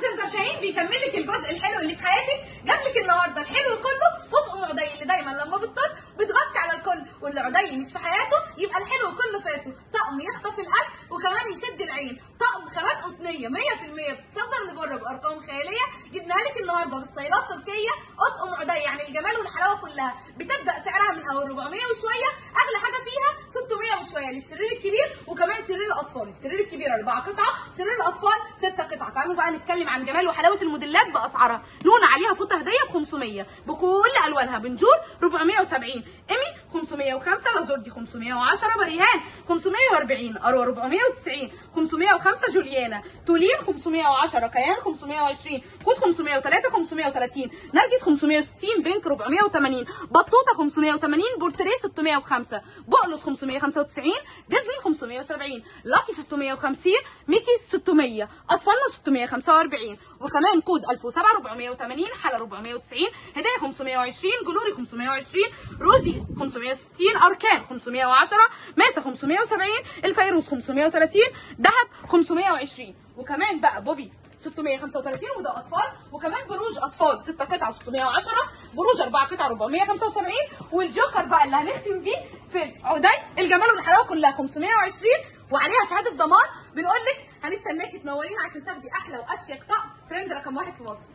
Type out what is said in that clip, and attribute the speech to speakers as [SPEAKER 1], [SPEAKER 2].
[SPEAKER 1] سنتر شاهين بيكمل لك الجزء الحلو اللي في حياتك. جاب لك النهارده الحلو كله في طقم عدي اللي دايما لما بتطل بتغطي على الكل، واللي عدي مش في حياته يبقى الحلو كله فاته. طقم يخطف القلب وكمان يشد العين، طقم خامات قطنيه 100% بتصدر لبره بارقام خياليه. جبناها لك النهارده بستايلات تركيه، اطقم عدي يعني الجمال والحلاوه كلها. بتبدا سعرها من اول 400 وشويه، اغلى حاجه فيها 600 وشويه للسرير الكبير وكمان سرير الاطفال. السرير الكبير 4 قطع، سرير الاطفال 6 قطع. تعالوا بقى نتكلم عن جمال وحلاوه الموديلات باسعارها. لون عليها فوطه هديه ب 500 بكل الوانها، بنجور 470، ايمي 505، لازوردي 510، بريهان 540، اروى 490، 505 جوليانا، تولين 510، كيان 520، كود 503، 530، نرجس 560، بينك 480، بطوطه 580، بورتريه 605، بقلص 595، ديزني 570، لاكي 650، ميكي 600، اطفالنا 645، وكمان كود 1007 480، حلا 490، هدايا 520، جلوري 520، روزي 560، اركان 510، ماسه 570، الفيروز 530، دهب 520، وكمان بقى بوبي 635 وده اطفال، وكمان بروج اطفال 6 قطع 610، بروج 4 قطع 475، والجوكر بقى اللي هنختم بيه في عدي الجمال والحلاوه كلها 520 وعليها شهاده ضمان. بنقول لك هنستناكي تنورينا عشان تاخدي احلى واشيك طقم ترند رقم 1 في مصر.